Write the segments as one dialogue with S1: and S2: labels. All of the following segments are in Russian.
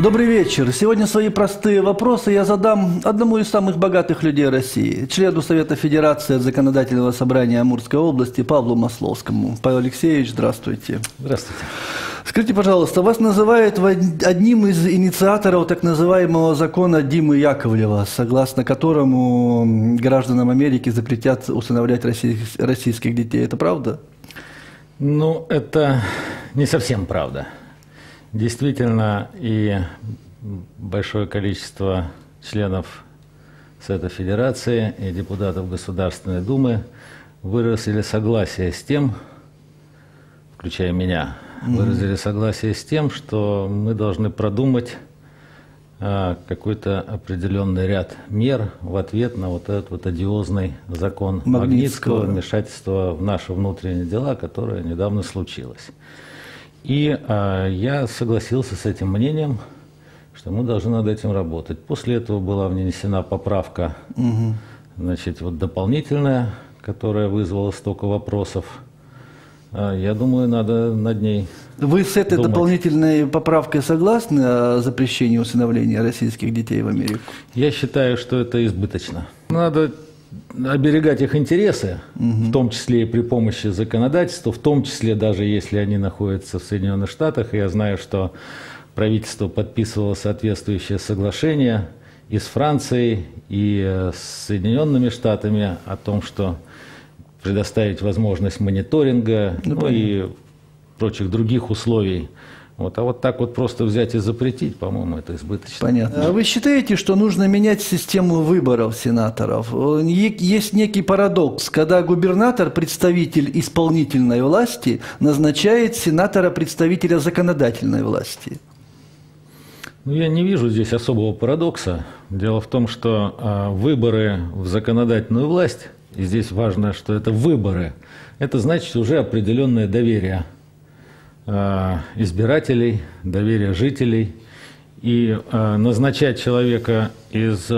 S1: Добрый вечер. Сегодня свои простые вопросы я задам одному из самых богатых людей России, члену Совета Федерации от Законодательного собрания Амурской области Павлу Масловскому. Павел Алексеевич, здравствуйте.
S2: Здравствуйте.
S1: Скажите, пожалуйста, вас называют одним из инициаторов так называемого закона Димы Яковлева, согласно которому гражданам Америки запретят усыновлять российских детей. Это правда?
S2: Ну, это не совсем правда. Действительно, и большое количество членов Совета Федерации и депутатов Государственной Думы выразили согласие с тем, включая меня, выразили согласие с тем, что мы должны продумать какой-то определенный ряд мер в ответ на вот этот вот одиозный закон Магнитского, вмешательства в наши внутренние дела, которое недавно случилось. И я согласился с этим мнением, что мы должны над этим работать. После этого была внесена поправка, значит, вот дополнительная, которая вызвала столько вопросов. Я думаю, надо над ней
S1: Вы с этой
S2: думать.
S1: дополнительной поправкой согласны о запрещении усыновления российских детей в Америку?
S2: Я считаю, что это избыточно. Надо оберегать их интересы, в том числе и при помощи законодательства, в том числе даже если они находятся в Соединенных Штатах. И я знаю, что правительство подписывало соответствующее соглашение и с Францией, и с Соединенными Штатами о том, что предоставить возможность мониторинга, и прочих других условий. Вот. А вот так вот просто взять и запретить, по-моему, это избыточно.
S1: Понятно. А вы считаете, что нужно менять систему выборов сенаторов? Есть некий парадокс, когда губернатор, представитель исполнительной власти, назначает сенатора, представителя законодательной власти.
S2: Ну, я не вижу здесь особого парадокса. Дело в том, что выборы в законодательную власть, и здесь важно, что это выборы, это значит уже определенное доверие избирателей, доверие жителей. И назначать человека из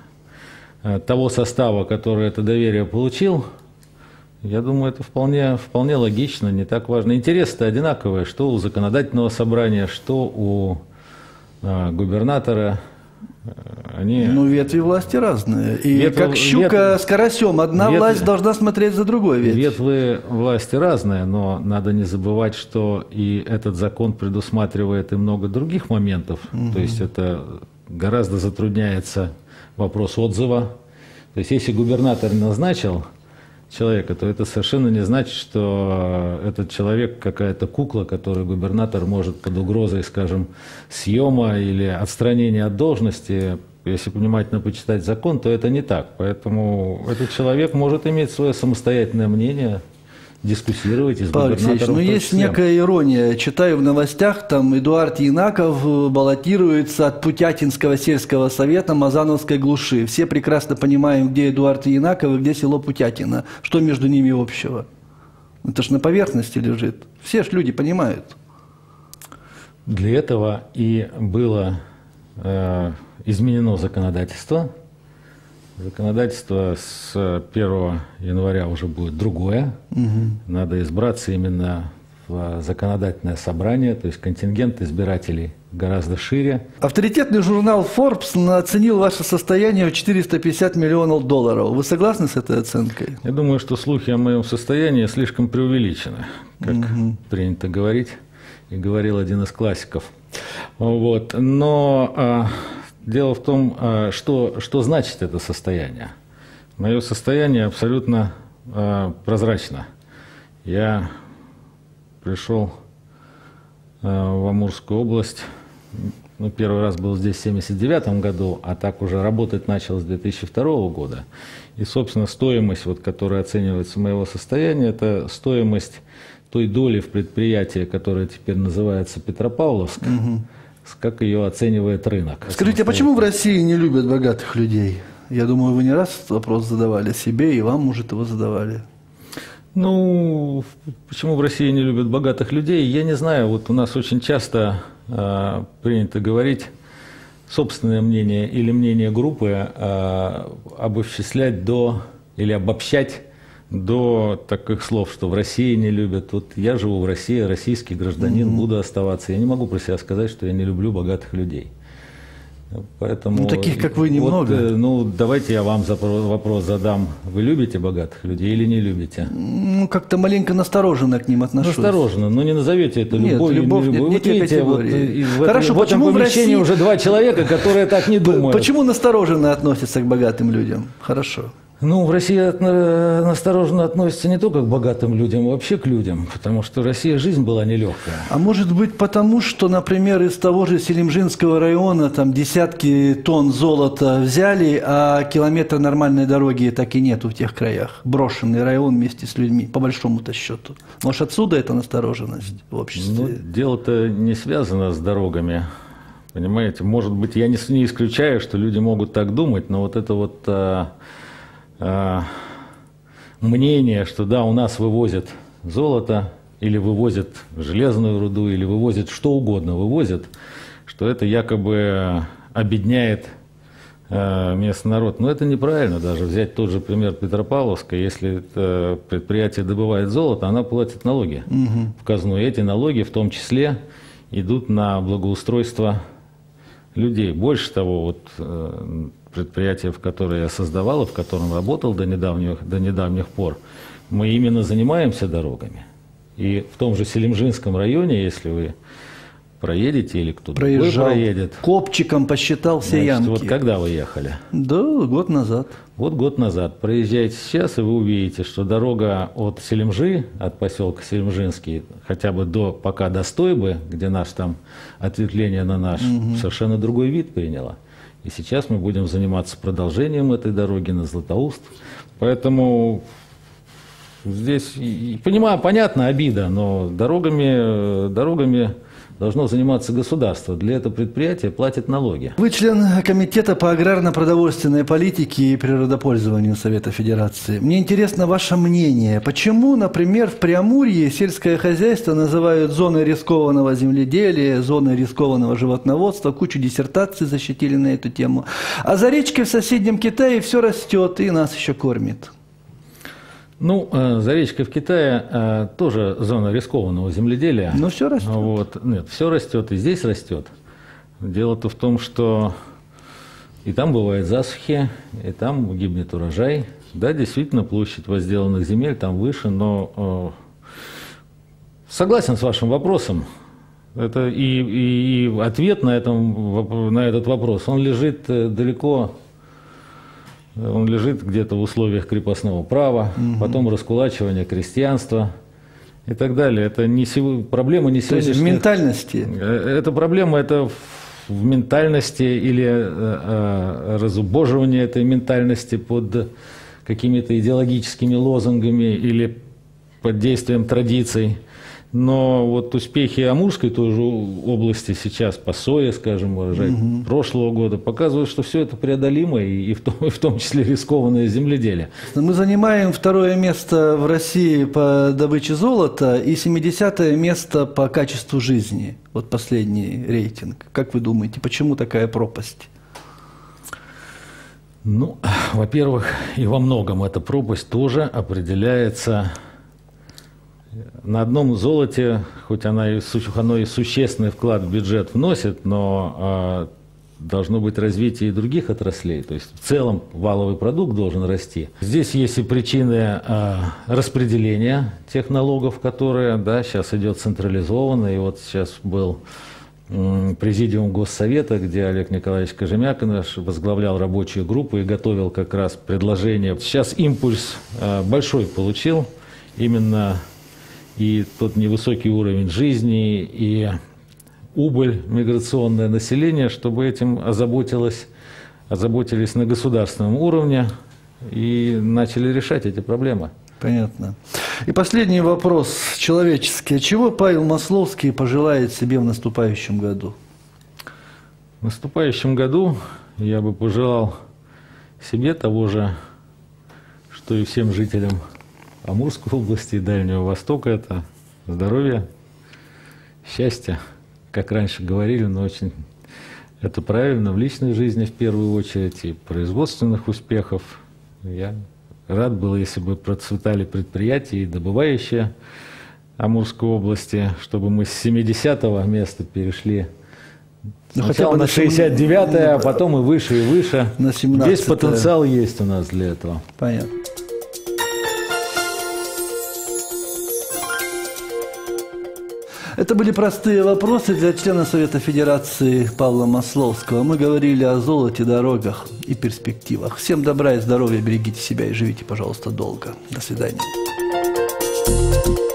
S2: того состава, который это доверие получил, я думаю, это вполне логично, не так важно. Интересы-то одинаковые, что у законодательного собрания, что у губернатора. Они...
S1: Ну, ветви власти разные. И как щука с карасем. Одна власть должна смотреть за другой ветвью.
S2: Ветвы власти разные, но надо не забывать, что и этот закон предусматривает и много других моментов. То есть это гораздо затрудняется вопрос отзыва. То есть если губернатор назначил человека, то это совершенно не значит, что этот человек какая-то кукла, которую губернатор может под угрозой, скажем, съема или отстранения от должности. Если внимательно почитать закон, то это не так. Поэтому этот человек может иметь свое самостоятельное мнение, дискуссировать и с
S1: Павел Алексеевич, ну есть некая ирония. Читаю в новостях, там Эдуард Янаков баллотируется от Путятинского сельского совета Мазановской глуши. Все прекрасно понимаем, где Эдуард Янаков и где село Путятино. Что между ними общего? Это ж на поверхности лежит. Все ж люди понимают.
S2: Для этого и было изменено законодательство. Законодательство с 1 января уже будет другое. Надо избраться именно в законодательное собрание, то есть контингент избирателей гораздо шире.
S1: Авторитетный журнал Forbes оценил ваше состояние в $450 миллионов. Вы согласны с этой оценкой?
S2: Я думаю, что слухи о моем состоянии слишком преувеличены, как принято говорить, и говорил один из классиков. Вот. Но дело в том, что значит это состояние. Мое состояние абсолютно прозрачно. Я пришел в Амурскую область, первый раз был здесь в 1979 году, а так уже работать начал с 2002 года. И, собственно, стоимость, которая оценивается моего состояния, это стоимость той доли в предприятии, которое теперь называется Петропавловск, как ее оценивает рынок.
S1: Скажите, а почему в России не любят богатых людей? Я думаю, вы не раз этот вопрос задавали себе, и вам, может, его задавали.
S2: Ну, почему в России не любят богатых людей, я не знаю. Вот у нас очень часто принято говорить собственное мнение или мнение группы обобщать или обобщать до таких слов, что в России не любят. Вот я живу в России, российский гражданин, буду оставаться. Я не могу про себя сказать, что я не люблю богатых людей. Поэтому,
S1: ну, таких, как вы, немного.
S2: Вот, ну, давайте я вам вопрос задам. Вы любите богатых людей или не любите?
S1: Ну, как-то маленько настороженно к ним отношусь.
S2: Настороженно, но не назовете это любовью.
S1: Нет, любовь нет,
S2: вот видите,
S1: Хорошо,
S2: в этом помещении
S1: России...
S2: уже два человека, которые так не думают.
S1: Почему настороженно относятся к богатым людям? Хорошо.
S2: Ну, в России настороженно относятся не только к богатым людям, а вообще к людям, потому что в России жизнь была нелегкая.
S1: А может быть потому, что, например, из того же Селимжинского района там десятки тонн золота взяли, а километра нормальной дороги так и нету в тех краях. Брошенный район вместе с людьми, по большому-то счету. Может, отсюда эта настороженность в обществе?
S2: Ну, дело-то не связано с дорогами. Понимаете, может быть, я не исключаю, что люди могут так думать, но вот это вот... мнение, что да, у нас вывозят золото, или вывозят железную руду, или вывозят что угодно, вывозят, что это якобы обедняет местный народ. Но это неправильно даже. Взять тот же пример Петропавловска, если это предприятие добывает золото, оно платит налоги в казну. И эти налоги в том числе идут на благоустройство людей. Больше того, вот предприятие, в которое я создавал, и в котором работал до недавних пор, мы именно занимаемся дорогами. И в том же Селимжинском районе, если вы проедете или кто-то проедет.
S1: Копчиком посчитал все ямки.
S2: Вот когда вы ехали?
S1: Да, год назад.
S2: Вот год назад. Проезжайте сейчас, и вы увидите, что дорога от Селимжи, от поселка Селимжинский, хотя бы пока до Стойбы, где наш там ответвление на наш, совершенно другой вид приняла. И сейчас мы будем заниматься продолжением этой дороги на Златоуст. Поэтому здесь, понимаю, понятна обида, но дорогами должно заниматься государство. Для этого предприятие платит налоги.
S1: Вы член Комитета по аграрно-продовольственной политике и природопользованию Совета Федерации. Мне интересно ваше мнение. Почему, например, в Преамурье сельское хозяйство называют зоной рискованного земледелия, зоной рискованного животноводства, кучу диссертаций защитили на эту тему. А за речкой в соседнем Китае все растет и нас еще кормит.
S2: Ну, за речкой в Китае тоже зона рискованного земледелия.
S1: Но все растет.
S2: Вот. Нет, все растет, и здесь растет. Дело-то в том, что и там бывают засухи, и там гибнет урожай. Да, действительно, площадь возделанных земель там выше, но согласен с вашим вопросом. Это и ответ на этот вопрос, он лежит далеко. Он лежит где-то в условиях крепостного права, потом раскулачивания крестьянства и так далее. Это проблема не сегодняшняя.
S1: То есть в ментальности?
S2: Эта проблема в ментальности или разубоживании этой ментальности под какими-то идеологическими лозунгами или под действием традиций. Но вот успехи Амурской тоже области сейчас по сое, скажем, урожай прошлого года показывают, что все это преодолимо и в том числе рискованное земледелие.
S1: Мы занимаем второе место в России по добыче золота и 70-е место по качеству жизни. Вот последний рейтинг. Как вы думаете, почему такая пропасть?
S2: Ну, во-первых, и во многом эта пропасть тоже определяется... На одном золоте, хоть оно и существенный вклад в бюджет вносит, но должно быть развитие и других отраслей. То есть в целом валовый продукт должен расти. Здесь есть и причины распределения тех налогов, которые сейчас идет централизованно. И вот сейчас был президиум Госсовета, где Олег Николаевич Кожемяк наш возглавлял рабочую группу и готовил как раз предложение. Сейчас импульс большой получил именно... И тот невысокий уровень жизни, и убыль миграционное население, чтобы этим озаботились на государственном уровне и начали решать эти проблемы.
S1: Понятно. И последний вопрос человеческий. Чего Павел Масловский пожелает себе в наступающем году?
S2: В наступающем году я бы пожелал себе того же, что и всем жителям Амурской области и Дальнего Востока, это здоровье, счастье, как раньше говорили, но очень это правильно, в личной жизни в первую очередь, и производственных успехов. Я рад был, если бы процветали предприятия и добывающие Амурской области, чтобы мы с 70-го места перешли Сначала на 69-е, а потом и выше, и выше.
S1: На 17-е.
S2: Весь потенциал есть у нас для этого.
S1: Понятно. Это были простые вопросы для члена Совета Федерации Павла Масловского. Мы говорили о золоте, дорогах и перспективах. Всем добра и здоровья, берегите себя и живите, пожалуйста, долго. До свидания.